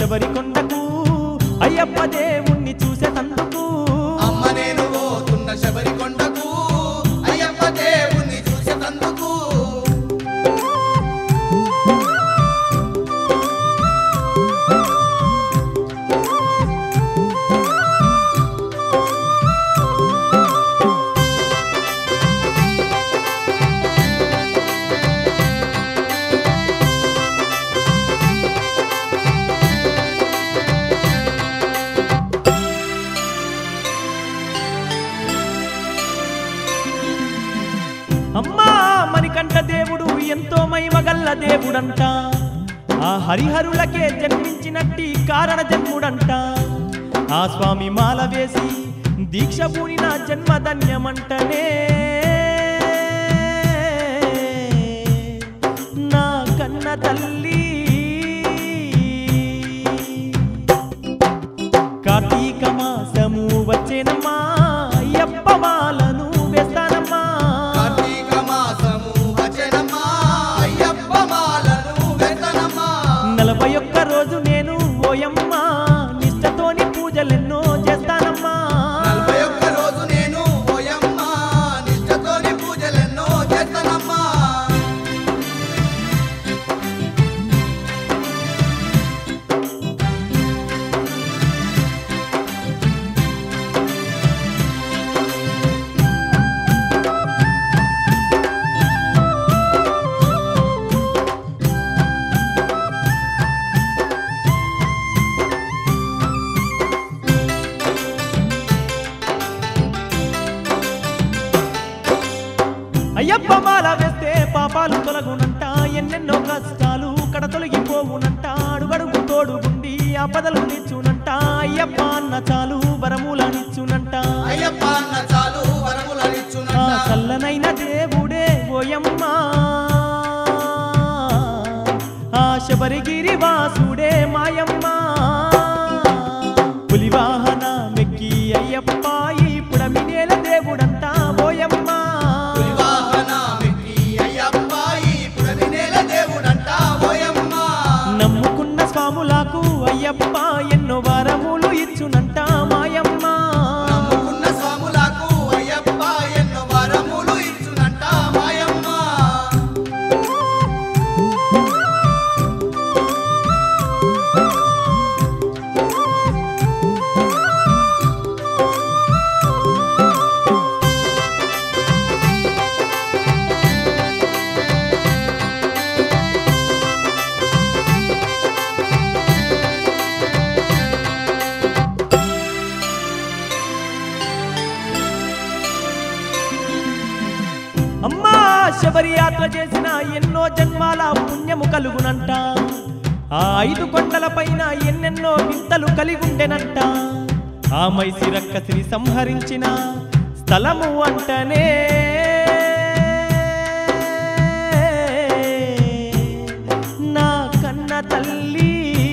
శబరికొండకు అయ్యప్ప దేవుణ్ణి చూసేటందుకు అమ్మ నేను పోతున్న శబరికొండకు అయ్యప్ప దేవుణ్ణి చూసేటందుకు అమ్మా మణికంఠ దేవుడు ఎంతో మహిమగల్ల దేవుడంట ఆ హరిహరులకే జన్మించినట్టి కారణ జన్ముడంట ఆ స్వామి మాల వేసి దీక్ష పూనిన జన్మధన్యమంటనే నా కన్న తల్లి కార్తీక మాసము వచ్చేనమ్మా అయ్యప్ప మాలను వేస్తానమ్మా కార్తీక మాసము వచ్చెనమ్మా అయ్యప్ప మాలను వేస్తానమ్మా 41 రోజు నేను ఓయమ్మ నిష్టతోని పూజలెన్నో చేస్తానమ్మా 41 రోజు నేను ఓయమ్మ నిష్టతోని పూజలెన్నో చేస్తానమ్మా అయ్యప్ప మాల వేస్తే పాపాలు తొలగునంట ఎన్నెన్నో కష్టాలు కడ తొలగిపోవునంట అడుగడుగు తోడుగుండి ఆపదలు నిచ్చునంట అయ్యప్ప అన్న చాలు వరములనిచ్చునంట అయ్యప్ప అన్న చాలు ఆ వరములనిచ్చునంట చల్లనైన దేవుడే ఓయమ్మ ఆ శబరిగిరి వాసుడే మాయమ్మ పులివాహన మెక్కి అయ్యప్ప ఈ పుడమినేల దేవుడంట ఓయమ్మ పులివాహన మెక్కి అయ్యప్ప ఈ పుడమినేల దేవుడంట ఓయమ్మ నమ్ముకున్న స్వాములకు అయ్యప్ప ఎన్నో వరములు ఇచ్చునంట మాయమ్మ నమ్ముకున్న స్వాములకు అయ్యప్ప ఎన్నో వరములు ఇచ్చునంట మాయమ్మ అమ్మా శబరి యాత్ర చేసిన ఎన్నో జన్మాల పుణ్యము కలుగునంట ఆ 5 కొండల పైన ఎన్నెన్నో వింతలు కలిగుండెనంట ఆ మైసి రక్కసిని సంహరించిన స్థలము అంటనే నా కన్న తల్లి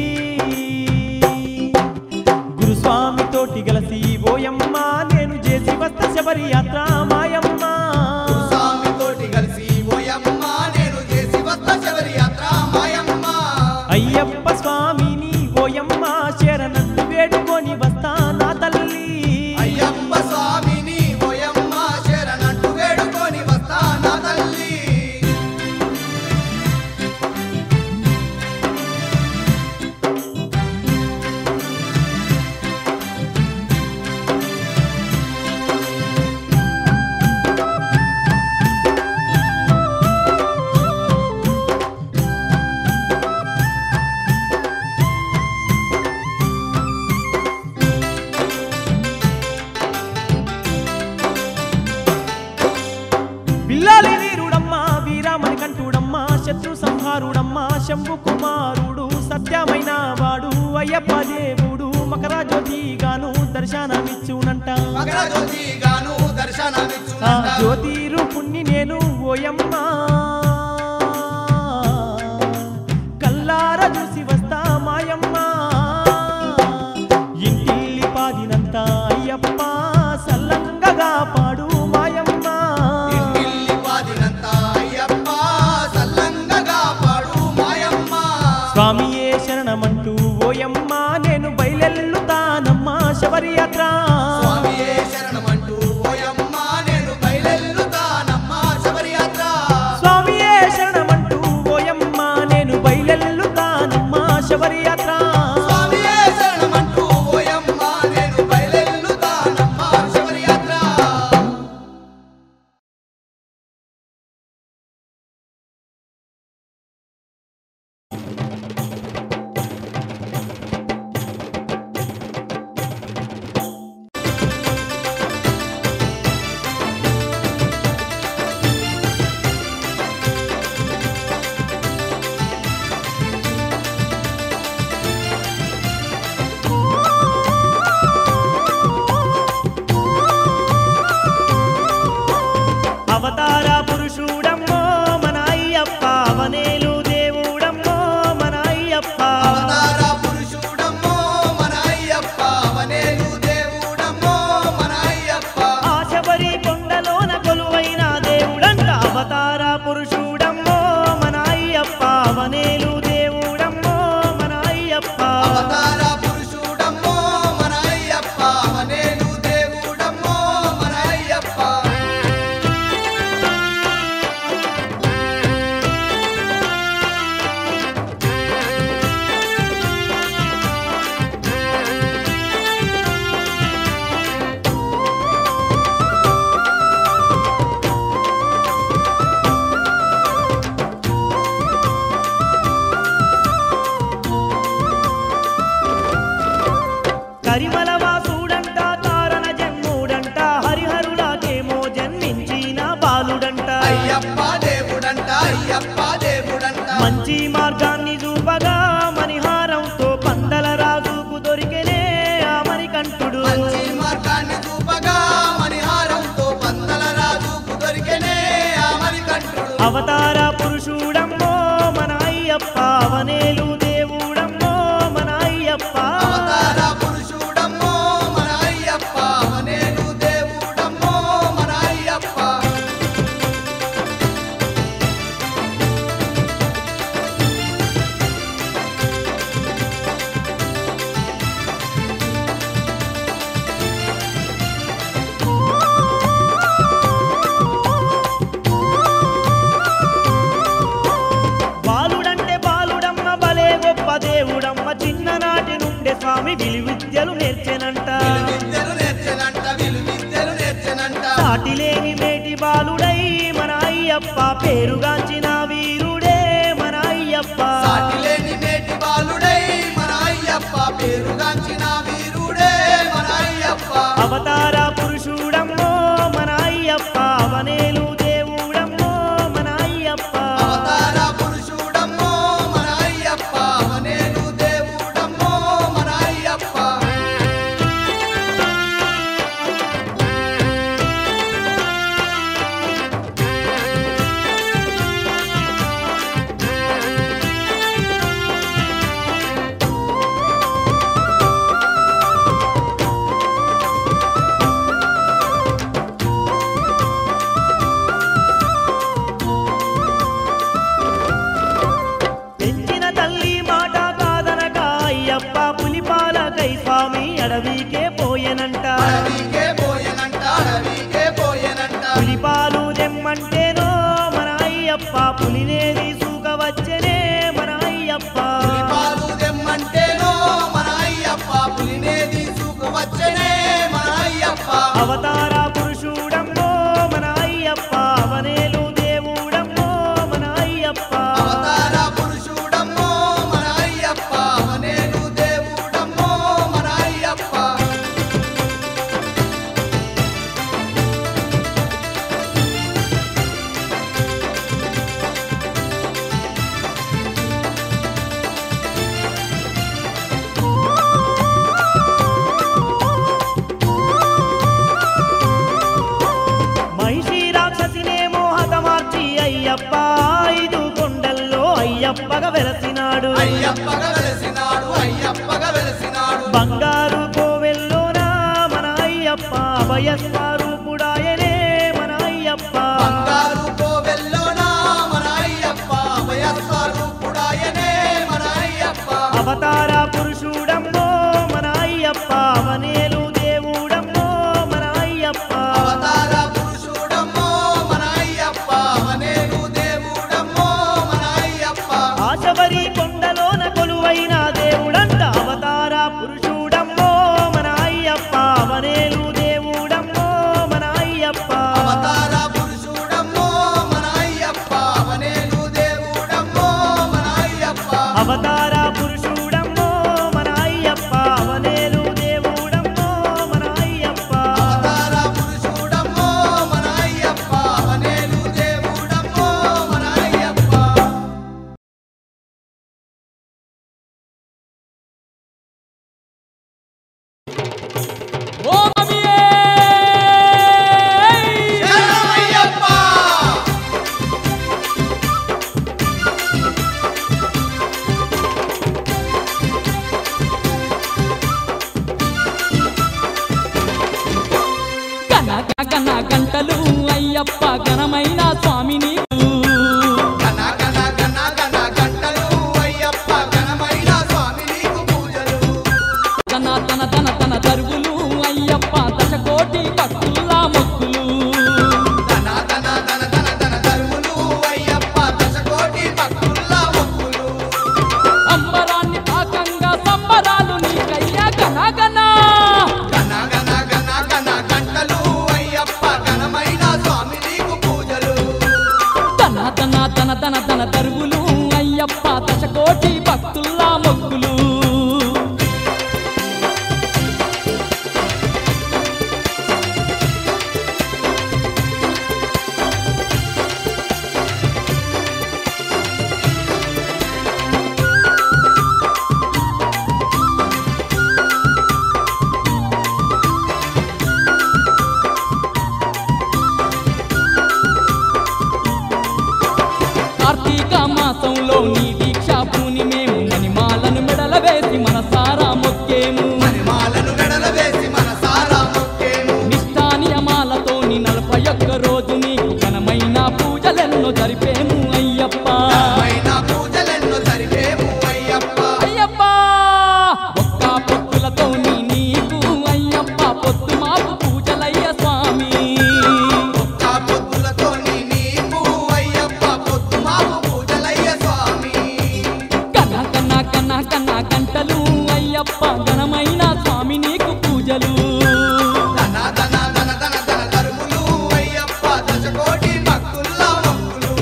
గురుస్వామి తోటి గలసి ఓయమ్మ నేను చేసి వస్త శబరి యాత్ర మాయమ్మ స్వామి తోటి కలిసి ఓయమ్మ నేను చేసి వస్తా శబరి యాత్ర మాయమ్మ అయ్యప్ప స్వామిని ఓయమ్మ శరణంటు వేడుకొని వస్తా నా తల్లి అయ్యప్ప స్వామిని ఓయమ్మ శరణంటూ వేడుకొని వస్తా నా తల్లి పిల్లాలి వీరుడమ్మ వీరామణి కంఠుడమ్మ శత్రు సంహారుడమ్మ శంభు కుమారుడు సత్యమైన వాడు అయ్యప్ప దేవుడు మకర జ్యోతిగాను దర్శనమిచ్చునంట మకర జ్యోతిగాను ఆ దర్శనమిచ్చునంట జ్యోతి రూపుణ్ణి నేను ఓయమ్మ కల్లార చూసి వస్తా మాయమ్మ ఇంటిల్లి పాదినంత అయ్యప్ప సల్లంగా పాడు మాయమ్మ ఇంటిల్లి పాదినంత అయ్యప్ప సల్లంగా పాడు మాయమ్మ స్వామియే శరణమంటూ ఓయమ్మ అవతార పురుషుడమ్మో మన అయ్యప్ప అవనేలు దేవుడమ్మో మన అయ్యప్ప కరిమల వాసుడంట తారణ జన్ముడంట హరిహరులాకేమో జన్మించిన బాలుడంట అయ్యప్ప దేవుడంట అయ్యప్ప దేవుడంట మంచి మార్గాన్ని చూపగా మణిహారంతో పందల రాజుకు దొరికెనే ఆ మణికంఠుడు మంచి మార్గాన్ని చూపగా మణిహారంతో పందల రాజుకు దొరికెనే ఆ మణికంఠుడు అవతార పురుషుడమ్మో మన అయ్యప్ప అవనేలు దేవుడమ్మో మన అయ్యప్ప అవతార పురుషుడమ్మో మన అయ్యప్ప అవనేలు దేవుడమ్మో మన అయ్యప్ప బాలుడంటే బాలుడమ్మ భలే గొప్ప దేవుడమ్మ చిన్ననాటి నుండే స్వామి విలువిద్యలు నేర్చెనంట విలువిద్యలు నేర్చెనంట విలువిద్యలు నేర్చెనంట సాటిలేని మేటి బాలుడై మన అయ్యప్ప పేరుగాంచిన వీరుడే మన అయ్యప్ప సాటిలేని నేటి బాలుడై మన అయ్యప్ప పేరుగాంచిన వీరుడే మన అయ్యప్ప అవతార పురుషుడమ్మో మన అయ్యప్ప అవనేలు దేవుడమ్మో మన అయ్యప్ప అవతార పురుషుడమ్మో మన అయ్యప్ప అవనేలు దేవుడమ్మో మన అయ్యప్ప పెంచిన తల్లి మాట కాదనక అయ్యప్ప పులిపాలకై స్వామి అడవికే పోయెనంట అడవికే పోయెనంట అడవికే పోయెనంట పులిపాలు తెమ్మంటేనో మన అయ్యప్ప పులినే తీసుకవచ్చనే మన అయ్యప్ప పులిపాలు తెమ్మంటేనో మన అయ్యప్ప పులినే తీసుకువచ్చనే మన అయ్యప్ప అవతార పురుషుడమ్మో మన అయ్యప్ప అవనేలు దేవుడమ్మో మన అయ్యప్ప అవతార పురుషుడమ్మో మన అయ్యప్ప అవనేలు దేవుడమ్మో మన అయ్యప్ప మహిషి రాక్షసినేమో హతమార్చి అయ్యప్ప 5 కొండల్లో అయ్యప్పగా వెలసినాడు అయ్యప్పగా వెలసినాడు అయ్యప్పగా వెలసినాడు బంగారు కోవెల్లోనా మన అయ్యప్ప అభయస్వరూపుడాయనే మన అయ్యప్ప బంగారు కోవెల్లోనా మన అయ్యప్ప అభయస్వరూపుడాయనే మన అయ్యప్ప అవతార పురుషుడమ్మో మన అయ్యప్ప అవనేలు దేవుడమ్మో మన అయ్యప్ప అవతార పురుషుడమ్మో మన అయ్యప్ప అవనేలు దేవుడమ్మో మన అయ్యప్ప ఆశబరి కొండలోన కొలువైన దేవుడంట అవతార పురుషుడమ్మో మన అయ్యప్ప అవనేలు దేవుడమ్మో మన అయ్యప్ప అవతార పురుషుడమ్మో మన అయ్యప్ప అవనేలు దేవుడమ్మో మన అయ్యప్ప అవతార పురుషుడమ్మో మన అయ్యప్ప అవనేలు దేవుడమ్మో మన అయ్యప్ప అవతార పురుషుడమ్మో మన అయ్యప్ప అవనేలు దేవుడమ్మో మన అయ్యప్ప శరణమయ్యప్ప దన దరువులు అయ్యప్ప దశకోటి భక్తుల్లా మొక్కులు కార్తీక మాసంలో నీ దీక్ష పూని మేము మణిమాలను మెడల వేసి మనసారా మొక్కేము మణిమాలను మెడల వేసి మనసారా మొక్కేము నిష్ఠా నియమాలతో నీ 41 రోజు నీకు ఘనమైన పూజలెన్నో జరిపేము అయ్యప్ప ఘనమైన పూజలెన్నో జరిపేము అయ్యప్ప అయ్యప్ప ఒక్క పొత్తులతో నీకు అయ్యప్ప పొత్తు మాపు పూజలయ్య స్వామి ఒక్క పొద్దులతో నీకు అయ్యప్ప పొద్దు మాపు పూజలయ్య స్వామి కన్నా కన్నా కన్నా కన్నా గంటలు అయ్యప్ప ఘనమైన స్వామి నీకు పూజలు ధన ధన ధన ధన ధన ధర్ములు అయ్యప్ప దశకోటి భక్తుల్లా మొక్కులు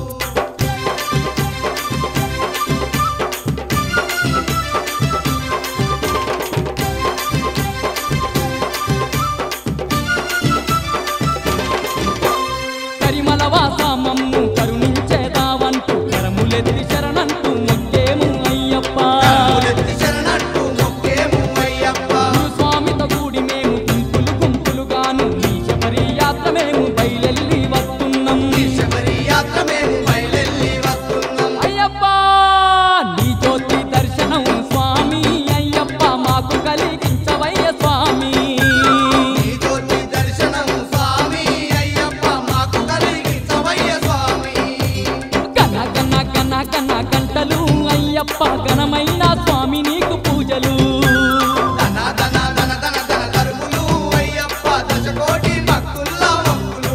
కరిమల వాసామమ్ము కరుణించేదావంటూ కరములెత్తి శరణంటూ మొక్కేము అయ్యప్ప కరములెత్తి శరణంటూ మొక్కేము అయ్యప్ప స్వామితో కూడి మేము గుంపులు గుంపులుగాను నీ శబరి యాత్ర మేము బయలెల్లి వస్తున్నాం ఈ శబరి యాత్ర మేము బయలెల్లి వస్తున్నాం అయ్యప్ప నీ జ్యోతి దర్శనం స్వామి అయ్యప్ప మాకు కలిగించవయ్య స్వామి ఈ జ్యోతి దర్శనం స్వామి అయ్యప్ప మాకు కలిగించవయ్య స్వామి కన్నా కన్నా కన్నా కన్నా గంటలు అయ్యప్ప ఘనమైన స్వామి నీకు పూజలు ధన ధన ధన ధన ధన ధర్ములు అయ్యప్ప దశకోటి భక్తుల్లా మొక్కులు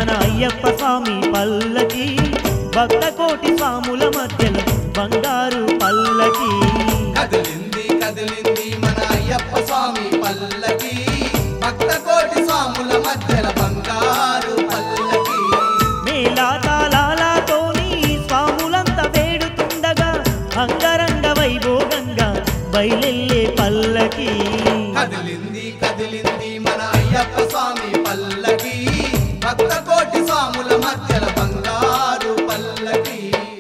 మన అయ్యప్ప స్వామి పల్లకి భక్త కోటి స్వాముల మధ్యలో బంగారు పల్లకి కదిలింది కదిలింది మన అయ్యప్ప స్వామి పల్లకి భక్త కోటి స్వాముల మధ్యల బంగారు పల్లకి మేళా తాళాలతోని స్వాములంతా వేడుతుండగా అంగరంగ వైభోగంగా బయలెల్లే పల్లకి కదిలింది కదిలింది మన అయ్యప్ప స్వామి పల్లకి భక్త కోటి స్వాముల మధ్యల బంగారు పల్లకి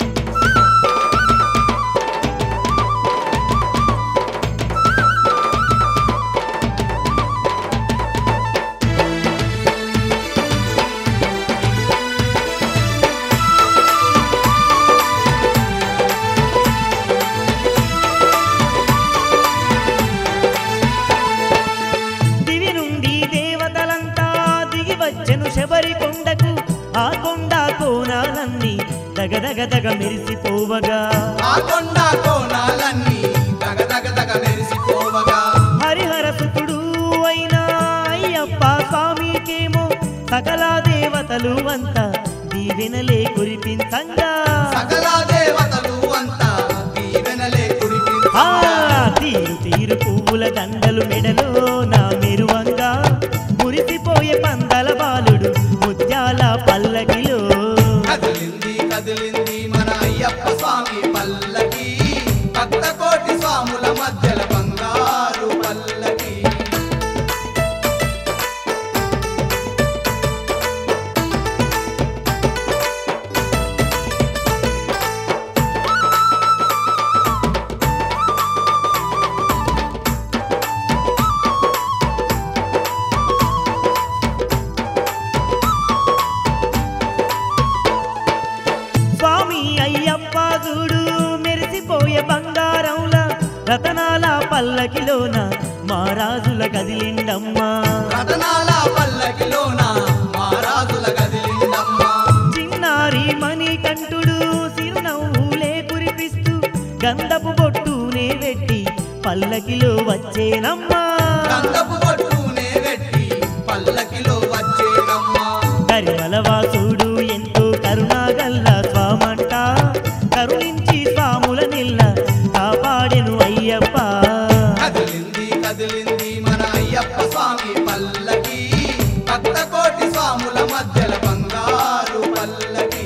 దివి నుండి దేవతలంతా దిగి వచ్చెను శబరి కొండకు ఆ కొండ కోణాలన్నీ దగదగదగ మెరిసిపోవగా ఆ కొండ కోణాలన్నీ దగ దగ దగ మెరిసిపోవగా హరిహర సుతుడు అయినా అయ్యప్ప స్వామికేమో సకల దేవతలు అంతా దీవెనలే కురిపించంగా సకల దేవతలు అంతా దీవెనలే ఆ కురిపించగా తీరు తీరు పువ్వుల దండలు మెడలో నా మెరువంగా మురిసిపోయే పందల బాలుడు ముత్యాల పల్లకిలో కదిలింది కదిలింది మన అయ్యప్ప స్వామి పల్లకి భక్త కోటి స్వాముల మధ్యల బంగారు పల్లకి స్వామి అయ్యప్ప చూడు మెరిసిపోయే బంగారంలా రతనాల పల్లకిలోన మారాజుల కదిలిండమ్మా రతనాల పల్లకిలోన మహారాజుల కదిలిందమ్మా చిన్నారి మణి కంఠుడు సిరునవ్వులే కురిపిస్తూ గంధపు బొట్టునే పెట్టి పల్లకిలో వచ్చేనమ్మా గంధపు బొట్టునే వెట్టి పల్లకిలో వచ్చేనమ్మా కరిమల వాసుడు ఎంతో కరుణాగల్ల స్వామంట కరుణించి స్వాముల నిల్ల కాపాడెను అయ్యప్ప కదిలింది కదిలింది మన అయ్యప్ప స్వామి పల్లకి భక్త కోటి స్వాముల మధ్యల బంగారు పల్లకి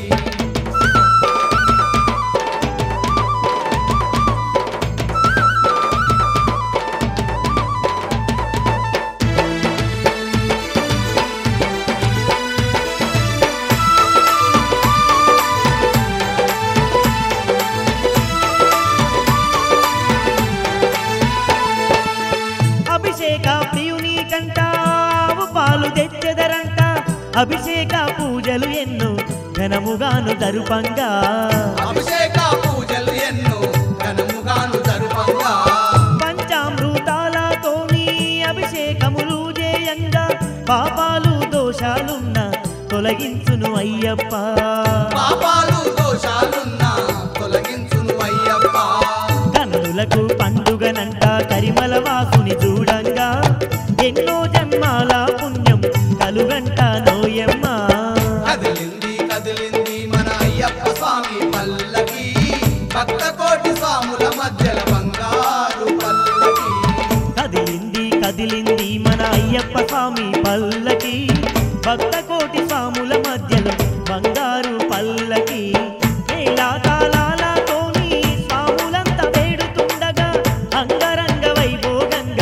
అభిషేక ప్రియుని కంట ఆవు పాలు తెచ్చెదరంట అభిషేక పూజలు ఎన్నో ఘనముగాను జరుపంగా అభిషేక పూజలు ఎన్నో ఘనముగాను జరుపంగా పంచామృతాలతోని అభిషేకములు చేయంగా పాపాలు దోషాలున్న తొలగించును అయ్యప్ప పాపాలు దోషాలున్నా తొలగించును అయ్యప్ప కన్నులకు పండుగనంట కరిమల వాసుని చూడంగా ఎన్నో జన్మాల పుణ్యం కలుగంట నోయమ్మ కదిలింది కదిలింది మన అయ్యప్ప స్వామి పల్లకి భక్త కోటి స్వాముల మధ్యల బంగారు పల్లకి కదిలింది కదిలింది మన అయ్యప్ప స్వామి పల్లకి భక్త కోటి స్వాముల మధ్యలో బంగారు పల్లకి మేళా తాళాలతోని స్వాములంతా వేడుతుండగా అంగరంగ వైభోగంగా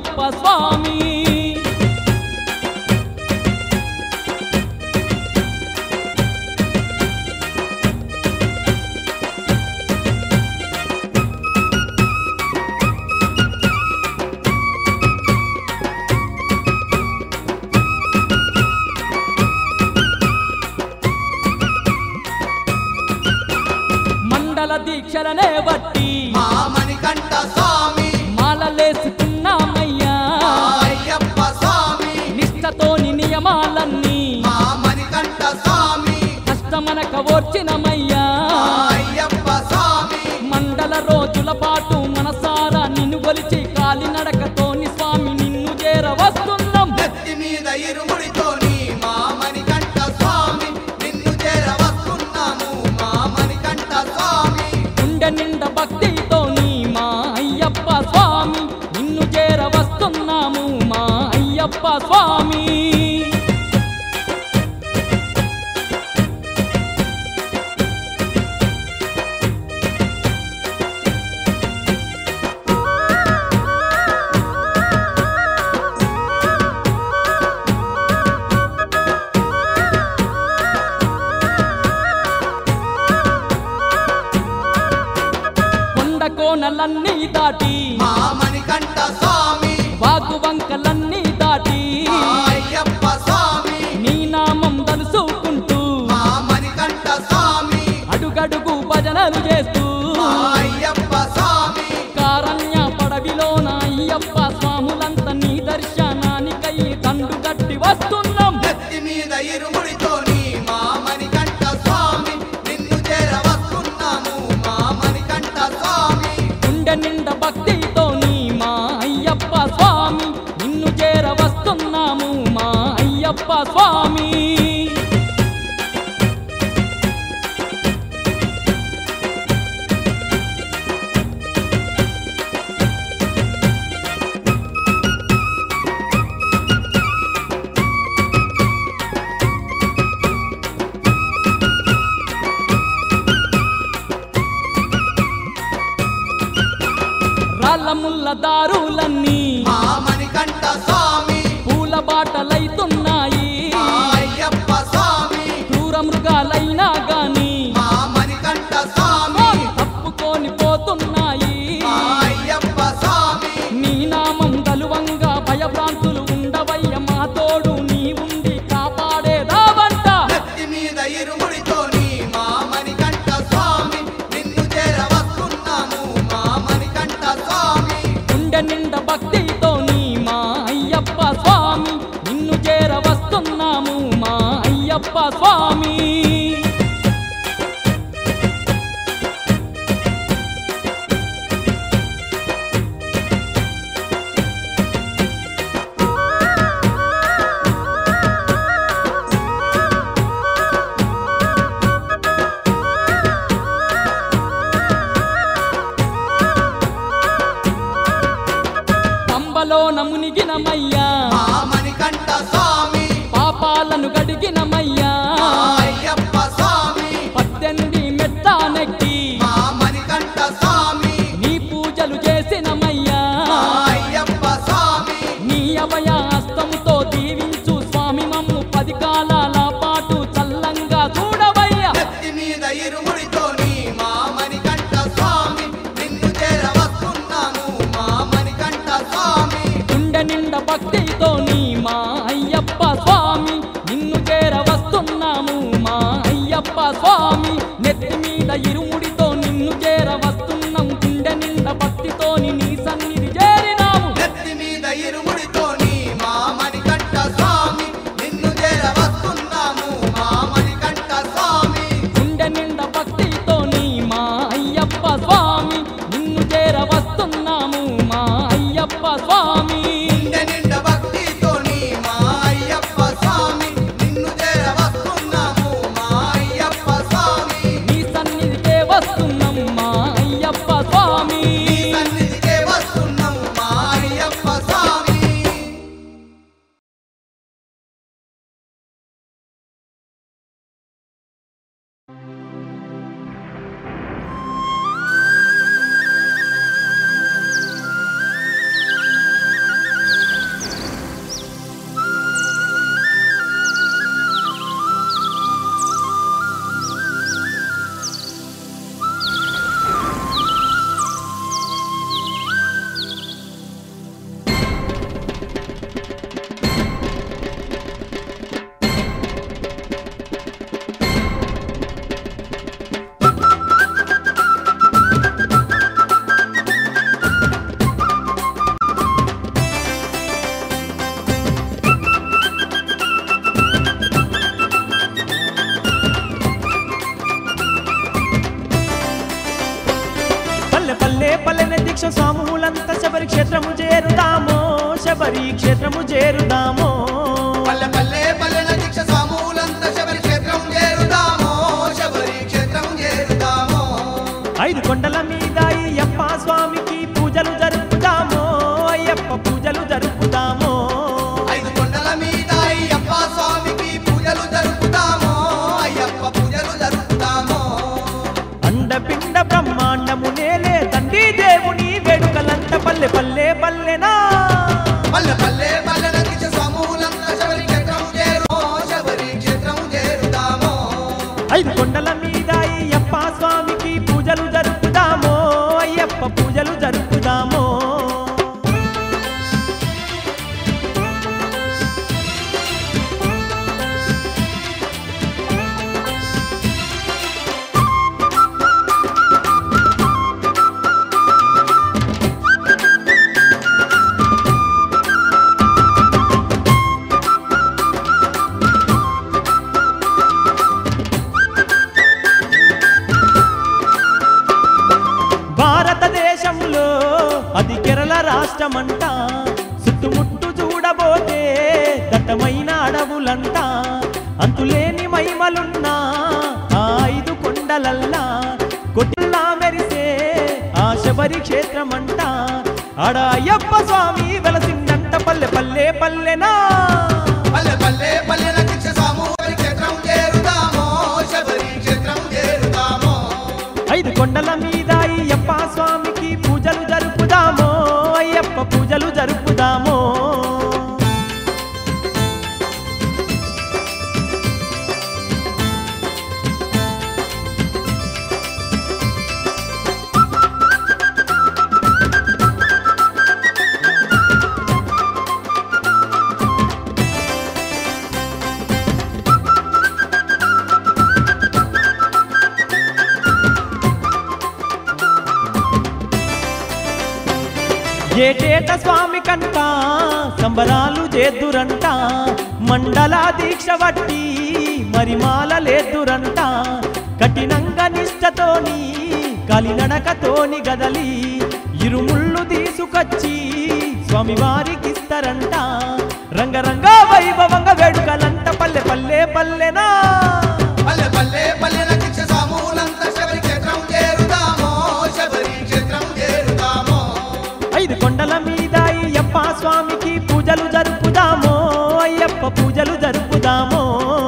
అయ్యప్ప స్వామి. మండల దీక్షలనే బట్టి మా మణికంఠ స్వామి మాలలేసుకున్నామయ్యా మా అయ్యప్ప స్వామి నిష్టతోని నియమాలన్నీ మా మణికంఠ స్వామి కష్టమనక ఓర్చినమయ్యా మా అయ్యప్ప స్వామి మండల రోజుల పాటు మనసారా నిన్ను కొలిచి కాలినడకతోని స్వామి నిన్ను చేర వస్తున్నాం. నెత్తి మీద ఇరుముడితోని మా మణికంఠ స్వామి నిన్ను చేర వస్తున్నాము మా మణికంఠ స్వామి. గుండె నిండా భక్తితోని మా అయ్యప్ప స్వామి నిన్ను చేర వస్తున్నాము మా అయ్యప్ప స్వామి. కొండ కోనలన్నీ దాటి మా మణికంఠ స్వామి వాగు వంకలన్నీ దాటి మా అయ్యప్ప స్వామి నీ నామం తలుసుకుంటూ మా మణికంఠ స్వామి అడుగడుగు భజనలు చేస్తూ మా అయ్యప్ప స్వామి కారణ్య పడవిలోన అయ్యప్ప స్వాములంతా నీ దర్శనానికై దండు కట్టి వస్తున్నాం. నెత్తి మీద ఇరుముడితోని మా మణికంఠ స్వామి నిన్ను చేర వస్తున్నాము మా మణికంఠ స్వామి. గుండె నిండా భక్తితోని మా అయ్యప్ప స్వామి నిన్ను చేర వస్తున్నాము మా అయ్యప్ప స్వామి. రాళ్ళ ముళ్ళ దారులన్నీ మా మణికంఠ స్వామి పూల బాటలైతున్నాయి మా అయ్యప్ప స్వామి క్రూర మృగాలైనా గాని మా మణికంఠ స్వామి తప్పుకొని పోతున్నాయి. మా అయ్యప్ప స్వామి నీ నామం గలువంగా భయభ్రాంతులు ఉండవయ్య మా తోడు నీ ఉండి కాపాడేదావంట. నెత్తి మీద ఇరుముడితోని మా మణికంఠ స్వామి నిన్ను చేర వస్తున్నాము మా మణికంఠ స్వామి. గుండె నిండా భక్తితోని మా అయ్యప్ప స్వామి నిన్ను చేర వస్తున్నాము మా అయ్యప్ప స్వామి. పంబలోన మునిగినమయ్యా మా మణికంఠ స్వామి పాపాలను గడిగినమయ్యా మా అయ్యప్ప స్వామి 18 మెట్టానెక్కి మా మణికంఠ స్వామి నీ పూజలు చేసినమయ్యా మా అయ్యప్ప స్వామి నీ అభయ హస్తముతో దీవించు స్వామి మమ్ము 10 కాలాల పాటు చల్లంగా చూడవయ్యా. నెత్తి మీద ఇరుముడితోని మా మణికంఠ స్వామి నిన్ను చేర వస్తున్నాము మా మణికంఠ స్వామి. గుండె నిండా భక్తితోని మా అయ్యప్ప స్వామి నిన్ను చేర వస్తున్నాము మా అయ్యప్ప స్వామి. నెత్తి మీద ఇరుముడితో నిన్ను చేర వస్తున్నాం గుండె నిండా భక్తితోని నీ సన్నిధి చేరినాము. నెత్తి మీద ఇరుముడితోని మా మణికంఠ స్వామి నిన్ను చేర వస్తున్నాము మా మణికంఠ స్వామి. గుండె నిండా భక్తితోని మా అయ్యప్ప స్వామి నిన్ను చేర వస్తున్నాము మా అయ్యప్ప స్వామి. గుండె నిండా భక్తితోని మా అయ్యప్ప స్వామి నిన్ను చేర వస్తున్నాము మా అయ్యప్ప స్వామి. నీ సన్నిధికే శబరి క్షేత్రము చేరుదామో పల్లె పల్లె పల్లెన దీక్ష స్వాములంతా శబరి క్షేత్రం చేరుదామో శబరి క్షేత్రం చేరుదామో 5 కొండల మీద అయ్యప్ప స్వామికి పూజలు జరుపుదామో అయ్యప్ప పూజలు జరుపుదామో 5 కొండల మీద అయ్యప్ప స్వామికి పూజలు జరుపుదామో అయ్యప్ప పూజలు జరుపుదామో అండపిండ బ్రహ్మాండము నేలే తండ్రి దేవుని వేడుకలంత పల్లె పల్లె పల్లెనా పల్లె పల్లె పల్లెన దీక్ష స్వాములంతా శబరి క్షేత్రం చేరుదామో శబరి క్షేత్రం చేరుదామో 5 కొండల మీద అయ్యప్ప స్వామికి పూజలు జరుపుదామో అయ్యప్ప పూజలు జరుపుదామో భారతదేశంలో అది కేరళ రాష్ట్రమంట చుట్టుముట్టు చూడబోతే దట్టమైన అడవులంట అంతులేని మహిమలున్న ఆ 5 కొండలల్లా కొట్టిల్లా మెరిసే ఆ శబరి క్షేత్రమంట ఆడ అయ్యప్ప స్వామి వెలసిందంట పల్లె పల్లె పల్లెనా పల్లె పల్లె పల్లెన దీక్ష స్వాముల క్షేత్రం చేరుదామో శబరి క్షేత్రం చేరుదామో 5 కొండల మీద అయ్యప్ప స్వామికి పూజలు జరుపుదామో అయ్యప్ప పూజలు జరుపుదామో ఏటేట స్వామి కంట సంబరాలు చేద్దురంట మండల దీక్ష వట్టి మరి మాల లేద్దురంట కఠినంగా నిష్టతోని కలినడకతోని గదలి ఇరుముళ్ళు తీసుకొచ్చి స్వామి వారికిస్తారంట రంగరంగ వైభవంగా వేడుకలంట పల్లె పల్లె పల్లెనా పల్లె పల్లె పల్లెన దీక్ష స్వాములంతా శబరి క్షేత్రం చేరుదామో శబరి క్షేత్రం చేరుదామో 5 కొండల మీద అయ్యప్ప స్వామికి పూజలు జరుపుదామో అయ్యప్ప పూజలు జరుపుదామో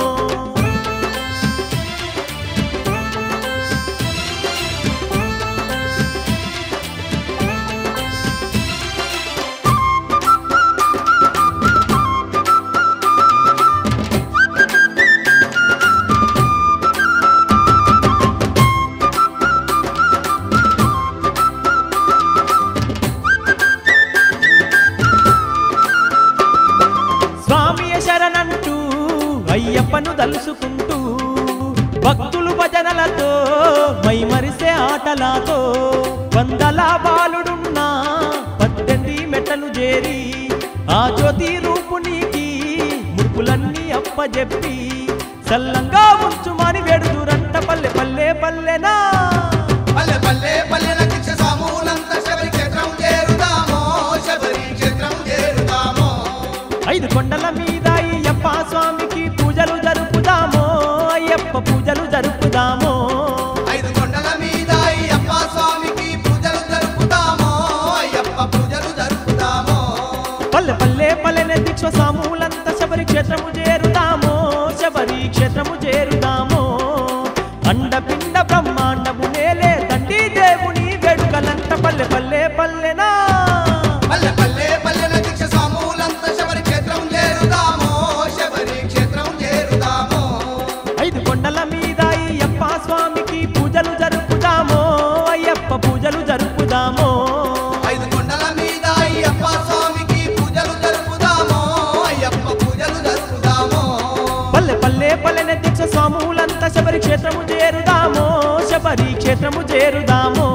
స్వామియ శరణంటూ అయ్యప్పను దలుసుకుంటూ భక్తులు భజనలతో మైమరిసే ఆటలాతో వందల బాలుడున్న 18 మెట్టలు చేరి ఆ జ్యోతి రూపునికి ముడుపులన్నీ అప్పజెప్పి సల్లంగా ఉంచుమని వేడుదురంట పల్లె పల్లె పల్లెనా పల్లె పల్లె పల్లెన దీక్ష స్వాములంతా శబరి క్షేత్రం చేరుదామో శబరి క్షేత్రం చేరుదామో 5 కొండల మీద అయ్యప్ప స్వామికి పూజలు జరుపుదామో అయ్యప్ప పూజలు జరుపుదామో 5 కొండల మీద అయ్యప్ప స్వామికి పూజలు జరుపుదామో అయ్యప్ప పూజలు జరుపుదామో పల్లె పల్లె పల్లెన దీక్ష స్వాములంతా శబరి క్షేత్రము చేరుదామో శబరి క్షేత్రము చేరుదామో అండపిండ బ్రహ్మాండము నేలే తండ్రి దేవుని వేడుకలంట పల్లె పల్లె పల్లెనా పల్లె పల్లె పల్లెన దీక్ష స్వాములంతా శబరి క్షేత్రం చేరుదామో శబరి క్షేత్రం చేరుదామో 5 కొండల మీద అయ్యప్ప స్వామికి పూజలు జరుపుదామో అయ్యప్ప పూజలు జరుపుదామో 5 కొండల మీద అయ్యప్ప స్వామికి పూజలు జరుపుదామో అయ్యప్ప పూజలు జరుపుదామో పల్లె పల్లె పల్లెన దీక్ష స్వాములంతా శబరి క్షేత్రము చేరుదామో శబరి క్షేత్రము చేరుదామో